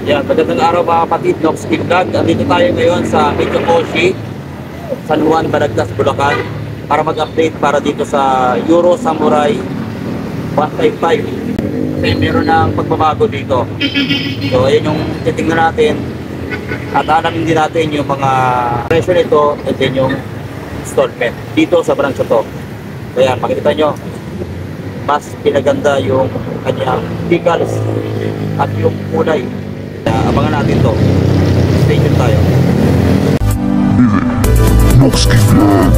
Yan, magandang araw mga kapatid, Nox King Vlog. Andito tayo ngayon sa Mitsukoshi, San Juan, Balagtas, Bulacan para mag-update para dito sa Euro Samurai 155. Kasi meron ng pagbabago dito. So ayun yung titingnan natin at alamin din natin yung mga presyo nito at then yung installment dito sa branch to. Kaya makikita nyo, mas pinaganda yung kanyang decals at yung kulay. Abangan natin to. Stay tuned tayo. Noxky Vlog.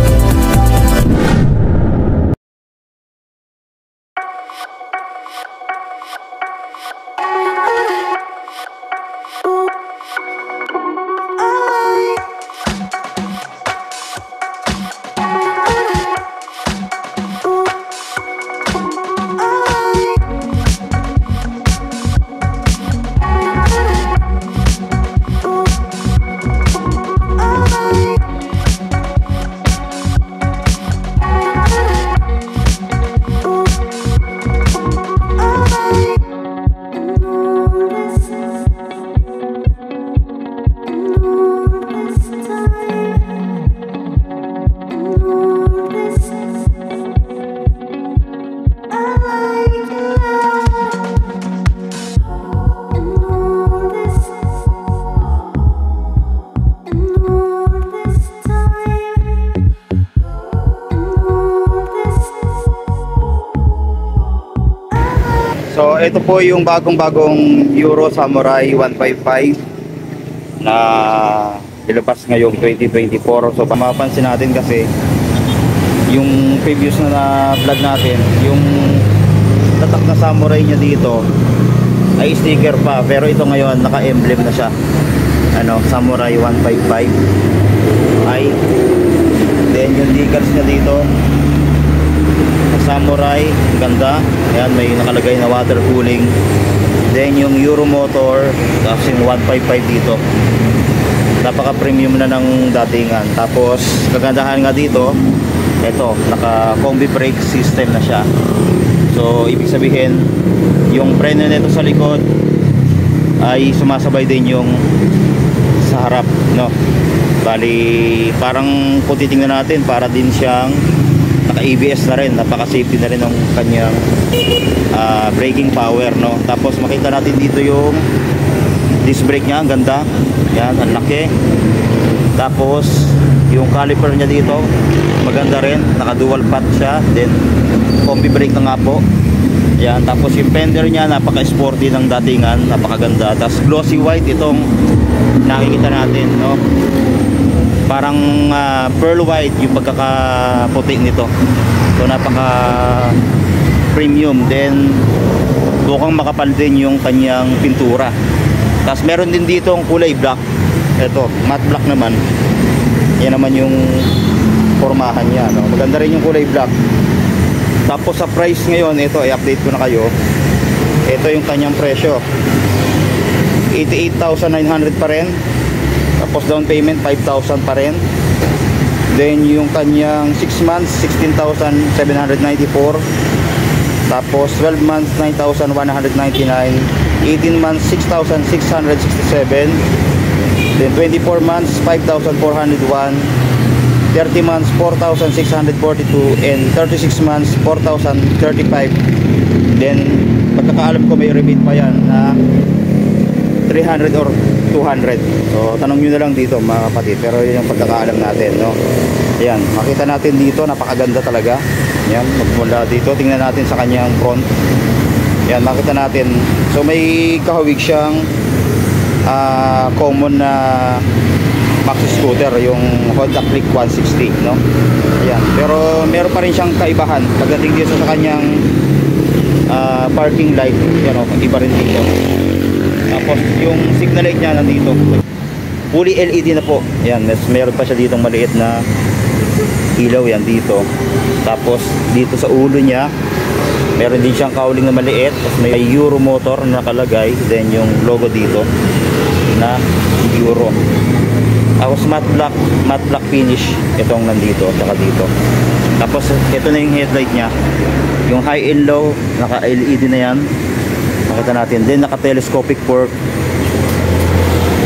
So ito po yung bagong-bagong Euro Samurai 155 na ilabas ngayong 2024. So mapapansin natin kasi yung previous na vlog natin, yung tatak na samurai niya dito ay sticker pa, pero ito ngayon naka-emblem na siya. Ano, Samurai 155 ay then yung decals niya dito Samurai, ganda. Ayan, may nakalagay na water cooling. Then yung Euro motor, tapos yung 155 dito. Napaka premium na ng datingan. Tapos kagandahan nga dito, ito, naka combi brake system na siya. So ibig sabihin, yung preno nito sa likod ay sumasabay din yung sa harap, no? Bali, parang kung titingnan natin, para din siyang naka-ABS na rin, napaka-safety na rin ng kanyang braking power, no? Tapos makita natin dito yung disc brake niya, ang ganda. Yan, ang laki. Tapos yung caliper niya dito, maganda rin, naka-dual path siya. Then combi brake na nga po. Yan, tapos yung fender niya, napaka-sporty ng datingan, napakaganda. Tapos glossy white itong nakikita natin, no? Parang pearl white yung pagkakaputi nito. So napaka premium. Then bukang makapal din yung kanyang pintura. Tapos meron din dito ang kulay black. Ito, matte black naman. Yan naman yung formahan niya, no? Maganda rin yung kulay black. Tapos sa price ngayon, ito i-update ko na kayo. Ito yung kanyang presyo, 88,900 pa rin. Tapos down payment 5,000 pa rin. Then yung kanyang 6 months 16,794. Tapos 12 months 9,199. 18 months 6,667. Then 24 months 5,401. 30 months 4,642. And 36 months 4,035. Then pagkakaalam ko may rebate pa yan na 300 or 200. So tanong nyo na lang dito mga kapatid, pero yun yung pagkakaalam natin, no? Ayan, makita natin dito, napakaganda talaga. Ayan, magmula dito, tingnan natin sa kanyang front. Ayan, makita natin. So may kahawig siyang common na maxi scooter, yung Honda Click 160, no? Ayan, pero meron pa rin siyang kaibahan pagdating dito sa kanyang parking light. Yan o, iba rin dito. Tapos yung signal light niya nandito, fully LED na po. Yan, meron pa siya ditong maliit na ilaw yan dito. Tapos dito sa ulo niya meron din siyang cowling na maliit. Tapos may Euro motor na nakalagay. Then yung logo dito na Euro. Tapos matte black finish itong nandito at saka dito. Tapos ito na yung headlight niya, yung high and low, naka LED na yan, makita natin. Then naka telescopic fork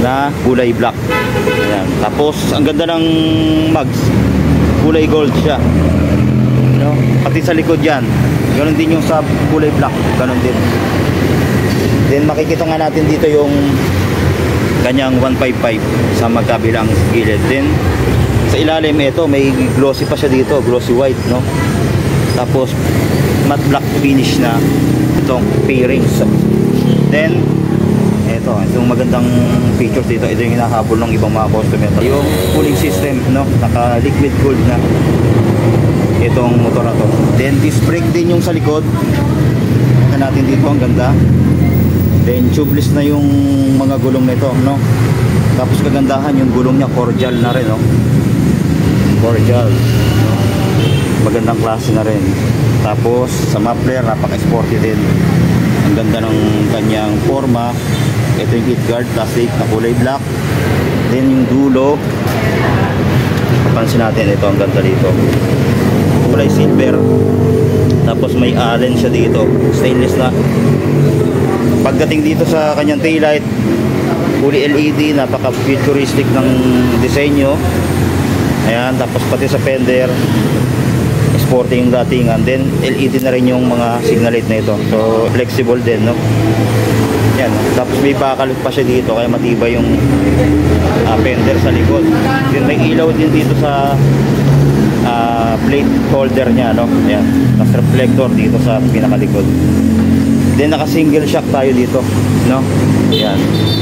na kulay black. Ayan. Tapos ang ganda ng mugs, kulay gold siya, no? Pati sa likod yan, ganoon din yung sa kulay black, ganoon din. Then makikita nga natin dito yung kanyang 155 sa magkabilang gilid. Then sa ilalim ito may glossy pa siya dito, glossy white, no? Tapos matte black finish na itong fairings. Then itong magandang features dito, ito yung hinahabol ng ibang mga customer, yung cooling system, no? Naka liquid cooled na itong motor na to. Then disc brake din yung sa likod. Tingnan natin dito, ang ganda. Then tubeless na yung mga gulong nito, no? Tapos kagandahan yung gulong niya, cordial na rin, no? Cordial, no? Magandang klase na rin. Tapos sa muffler, napaka-sporty din. Ang ganda ng kanyang forma. Ito yung heat guard, plastic na kulay black. Then yung dulo, papansin natin, ito ang ganda dito, kulay silver. Tapos may allen siya dito, stainless na. Pagdating dito sa kanyang taillight, fully LED, napaka futuristic ng disenyo. Ayan, tapos pati sa fender, sporty yung datingan. Then LED na rin yung mga signal light na ito, so flexible din, no? Yan, tapos may backlight pa siya dito, kaya matibay yung fender sa likod. Then may ilaw din dito sa plate holder niya, no? Yan, tapos reflector dito sa pinakalikod. Then naka single shock tayo dito, no? Yan,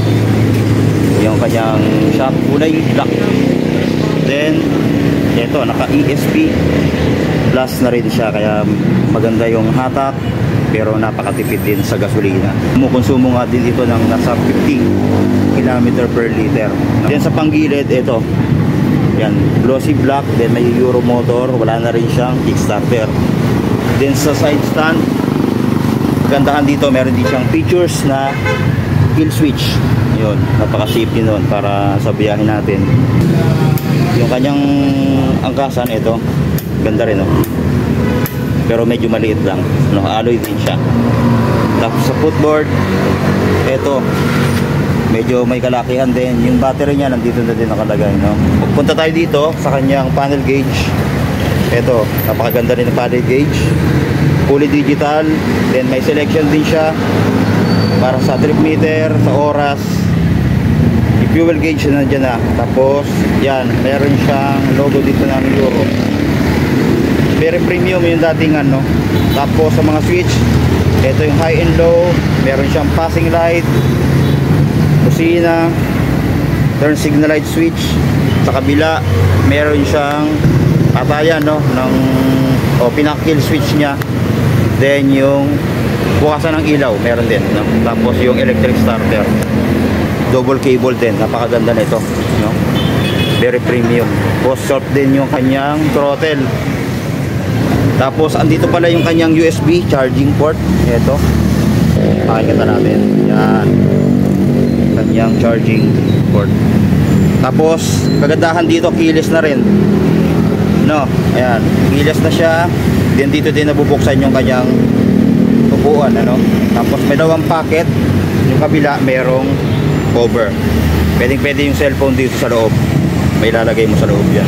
yung kanyang shock, kulay black. Then ito, naka ESP plus na rin siya, kaya maganda yung hatak, pero napakatipid din sa gasolina. Kumukonsumo nga din ito ng nasa 50 km per liter. Then sa panggilid, ito, yan, glossy black. Then may Euro motor, wala na rin siyang kickstarter. Then sa side stand, gandahan dito, meron din siyang features na kill switch. Yun, napaka-safety nun para sa biyahe natin. Yung kanyang angkasan, ito, ganda rin, no? Pero medyo maliit lang, no? Alloy din siya. Tapos sa footboard, ito, medyo may kalakihan din. Yung battery niya nandito na din nakalagay, no? Punta tayo dito sa kanyang panel gauge. Ito, napakaganda rin ng panel gauge, fully digital. Then may selection din siya para sa trip meter, sa oras. Yung fuel gauge na dyan na. Tapos yan, meron siyang logo dito ng Euro. Very premium yung datingan, no? Tapos sa mga switch, ito yung high and low, meron siyang passing light, busina, turn signal light switch. Sa kabila, meron siyang patayan, no? Pinaka-kill switch niya. Then yung bukasan ng ilaw, meron din, no? Tapos yung electric starter, double cable din, napakaganda nito, no? Very premium. Post short din yung kanyang throttle. Tapos andito pala yung kanyang USB charging port. Ito, pakikita natin, yan, kanyang charging port. Tapos kagandahan dito, keyless na rin, no? Ayan, keyless na siya. Then dito din nabubuksan yung kanyang upuan, ano? Tapos may dalawang pocket. Yung kabila merong cover. Pwede yung cellphone dito sa loob, may lalagay mo sa loob yan.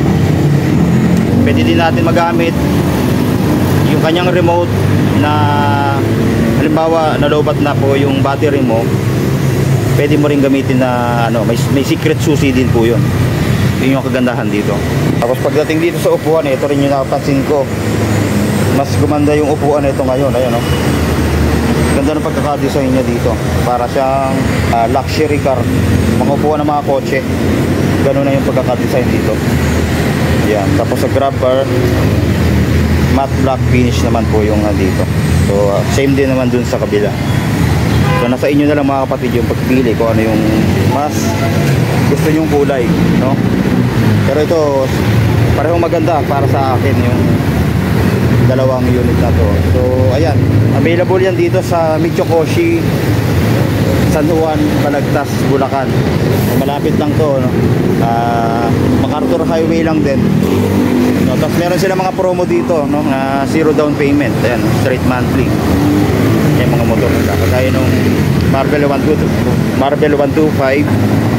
Pwede din natin magamit yung kanyang remote na halimbawa nalobat na po yung battery mo, pwede mo rin gamitin na may secret susi din po yun. Yun yung kagandahan dito. Tapos pagdating dito sa upuan, ito rin yung napapansin ko, mas gumanda yung upuan nito ngayon. Ayun, no? Ganda ng pagkakadesign niya dito, para siyang luxury car, mga upuan ng mga kotse. Ganun na yung pagkakadesign dito. Yan. Tapos sa grab bar, matte black finish naman po yung dito. So same din naman dun sa kabila. So nasa inyo na lang mga kapatid yung pagpili kung ano yung mas gusto nyong kulay, no? Pero ito, parehong maganda para sa akin yung dalawang unit na to. So ayan, available yan dito sa Michokoshi, San Juan, Balagtas, Bulacan. So, malapit lang to, no? MacArthur Highway lang din, no? Tapos meron sila mga promo dito, no? Zero down payment. Ayan, straight monthly yung mga motor nila. Kagaya nung Marvel 125,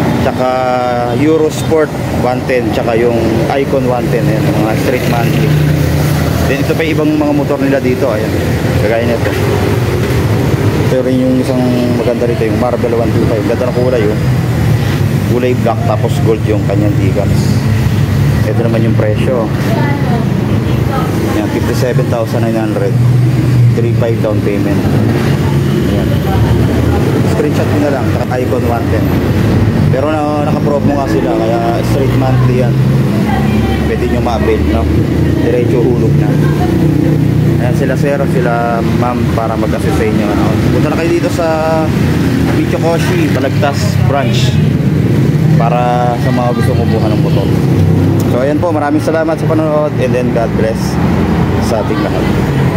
tsaka Eurosport 110, tsaka yung Icon 110, ayan, mga straight monthly. Then ito pa yung ibang mga motor nila dito, ayan, kagaya nito. Ito rin yung isang maganda rito, yung Marvel 125. Ganda ng kulay yun, kulay black tapos gold yung kanyang decals. Ito naman yung presyo, ayan, 57,900, 3.5 down payment. Ayan, screenshot mo na lang, Icon 110. Pero naka-promo nga sila, kaya straight monthly yan, pwede nyo ma-avail, no? Diretso hulog na. Ayan, sila sir, sila ma'am, para mag-assist sa inyo, ano? Punta na kayo dito sa Michokoshi Balagtas branch para sa mga gusto kumuha ng motor. So ayan po, maraming salamat sa panonood, and then God bless sa ating lahat.